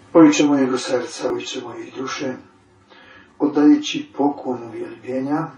Ojcze mojego serca, Ojcze mojej duszy, oddaję Ci pokłon uwielbienia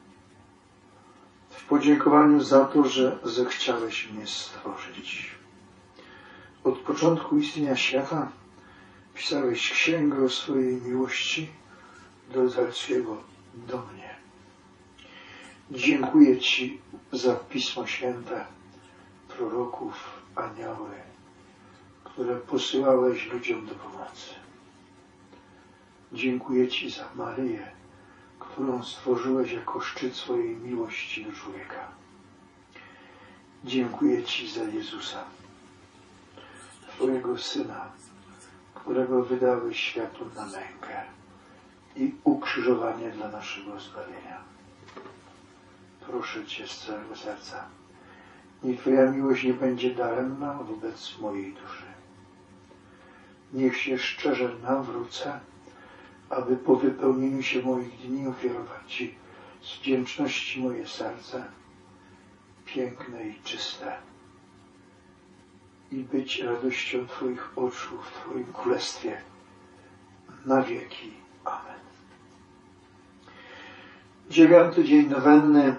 w podziękowaniu za to, że zechciałeś mnie stworzyć. Od początku istnienia świata pisałeś księgę o swojej miłości Dalskiego do mnie. Dziękuję Ci za Pismo Święte, proroków, anioły, które posyłałeś ludziom do pomocy. Dziękuję Ci za Maryję, którą stworzyłeś jako szczyt swojej miłości do człowieka. Dziękuję Ci za Jezusa, Twojego Syna, którego wydałeś światu na mękę i ukrzyżowanie dla naszego zbawienia. Proszę Cię z całego serca, niech Twoja miłość nie będzie daremna wobec mojej duszy. Niech się szczerze nawrócę, aby po wypełnieniu się moich dni ofiarować Ci z wdzięczności moje serce, piękne i czyste, i być radością Twoich oczu w Twoim królestwie na wieki. Amen. 9. dzień nowenny,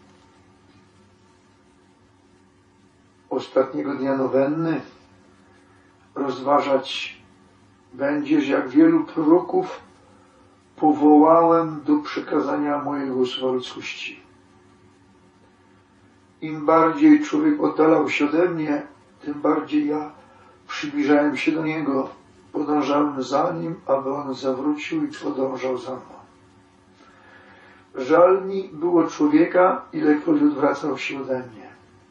ostatniego dnia nowenny, rozważać będziesz, jak wielu proroków powołałem do przekazania mojego słowa ludzkości. Im bardziej człowiek oddalał się ode mnie, tym bardziej ja przybliżałem się do niego, podążałem za nim, aby on zawrócił i podążał za mną. Żal mi było człowieka, ilekroć odwracał się ode mnie.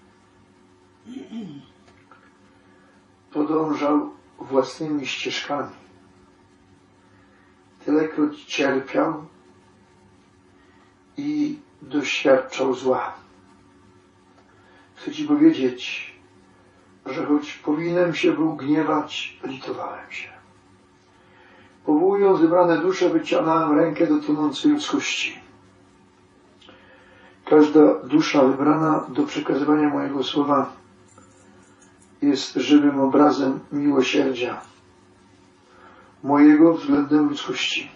Podążał własnymi ścieżkami. Tylekroć cierpiał i doświadczał zła. Chcę Ci powiedzieć, że choć powinienem się był gniewać, litowałem się. Powołując wybrane dusze, wyciągnąłem rękę do tonącej ludzkości. Każda dusza wybrana do przekazywania mojego słowa jest żywym obrazem miłosierdzia mojego względem ludzkości.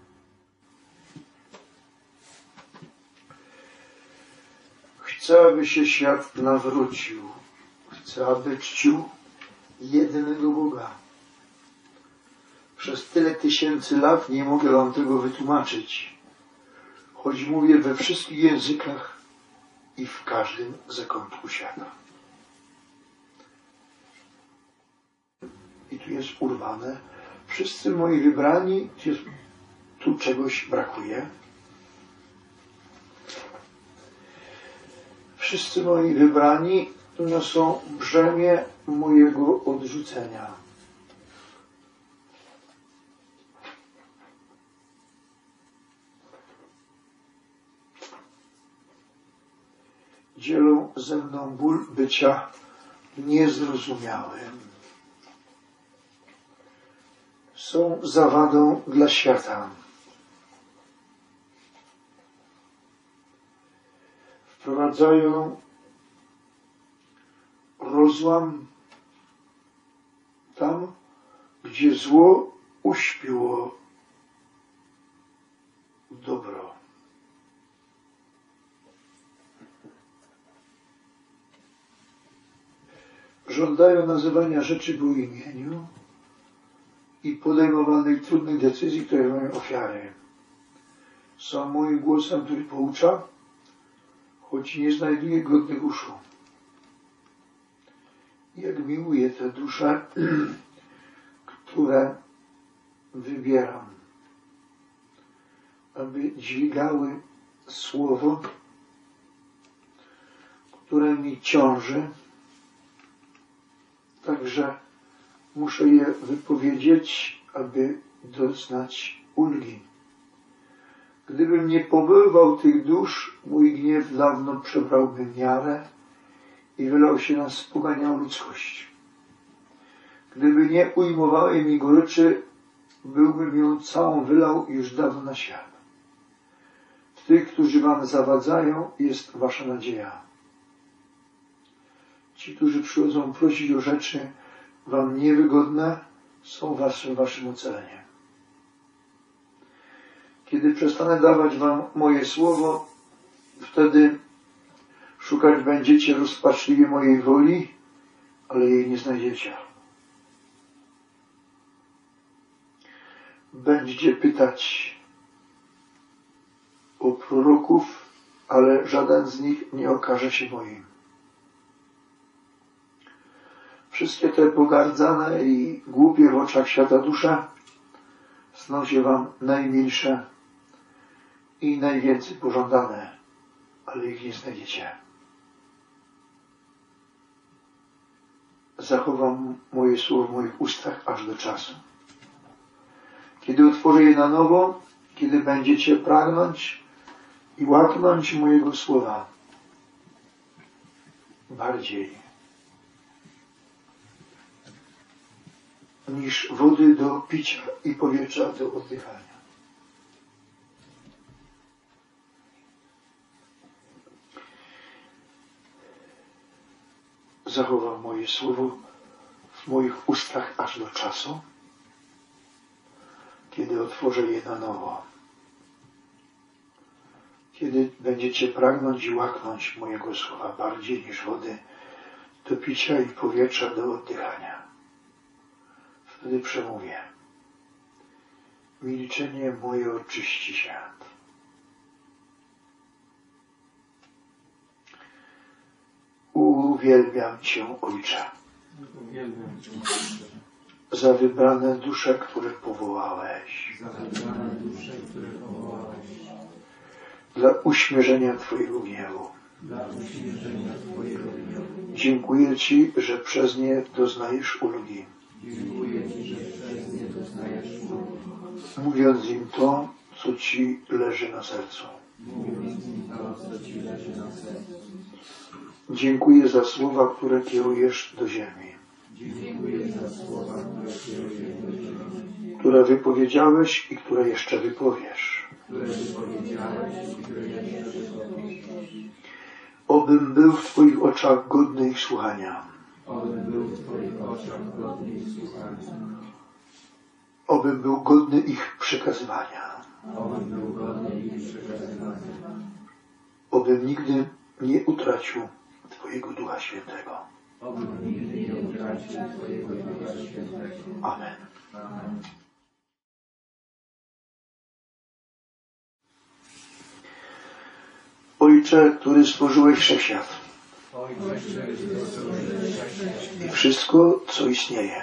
Chcę, aby się świat nawrócił. Chcę, aby czcił jedynego Boga. Przez tyle tysięcy lat nie mogę Wam tego wytłumaczyć, choć mówię we wszystkich językach i w każdym zakątku świata. I tu jest urwane. Wszyscy moi wybrani, tu czegoś brakuje. Wszyscy moi wybrani niosą brzemię mojego odrzucenia. Dzielą ze mną ból bycia niezrozumiałym. Są zawadą dla świata. Wprowadzają rozłam tam, gdzie zło uśpiło dobro. Żądają nazywania rzeczy po imieniu i podejmowanych trudnych decyzji, które mają ofiary. Są moim głosem, który poucza, choć nie znajduje godnych uszu. Jak miłuję te dusze, które wybieram, aby dźwigały słowo, które mi ciąży, także muszę je wypowiedzieć, aby doznać ulgi. Gdybym nie pobywał tych dusz, mój gniew dawno przebrałby miarę i wylał się na spoganiałą ludzkość. Gdyby nie ujmowałem mi goryczy, byłbym ją całą wylał już dawno na świat. W tych, którzy Wam zawadzają, jest Wasza nadzieja. Ci, którzy przychodzą prosić o rzeczy Wam niewygodne, są waszym uceleniem. Kiedy przestanę dawać wam moje słowo, wtedy szukać będziecie rozpaczliwie mojej woli, ale jej nie znajdziecie. Będziecie pytać o proroków, ale żaden z nich nie okaże się moim. Wszystkie te pogardzane i głupie w oczach świata dusze sną się wam najmilsze i najwięcej pożądane, ale ich nie znajdziecie. Zachowam moje słowo w moich ustach aż do czasu, kiedy otworzę je na nowo, kiedy będziecie pragnąć i łaknąć mojego słowa bardziej niż wody do picia i powietrza do oddychania. Zachowam moje słowo w moich ustach aż do czasu, kiedy otworzę je na nowo. Kiedy będziecie pragnąć i łaknąć mojego słowa bardziej niż wody do picia i powietrza do oddychania. Wtedy przemówię. Milczenie moje oczyści świat. Uwielbiam Cię, Ojcze, za wybrane dusze, które powołałeś, dla uśmierzenia Twojego gniewu. Dziękuję Ci, że przez nie doznajesz ulgi, mówiąc im to, co Ci leży na sercu. Dziękuję za słowa, które kierujesz do ziemi, które wypowiedziałeś i które jeszcze wypowiesz. Obym był w Twoich oczach godny ich słuchania. Obym był godny ich przekazywania. Obym nigdy nie utracił Twojego Ducha Świętego. Amen. Ojcze, który stworzyłeś wszechświat i wszystko, co istnieje,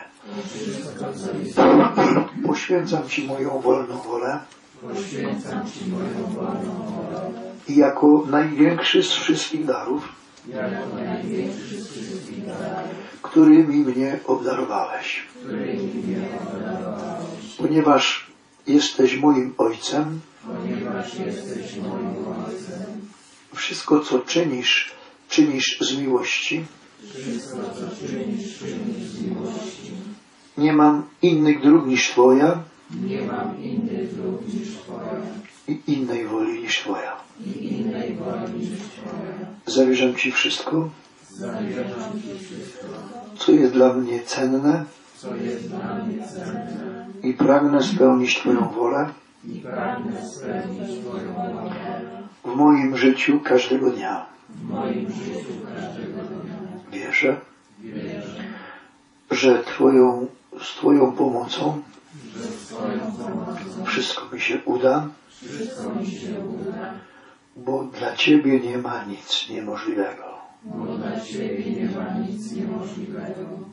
poświęcam Ci moją wolną wolę i jako największy z wszystkich darów, którymi mnie obdarowałeś. Ponieważ jesteś moim Ojcem, wszystko, co czynisz, czynisz z miłości. Nie mam innych dróg niż Twoja i innej woli niż Twoja. Zawierzam Ci wszystko, co jest dla mnie cenne i pragnę spełnić Twoją wolę w moim życiu każdego dnia. Wierzę, że z Twoją pomocą wszystko mi się uda, bo dla Ciebie nie ma nic niemożliwego.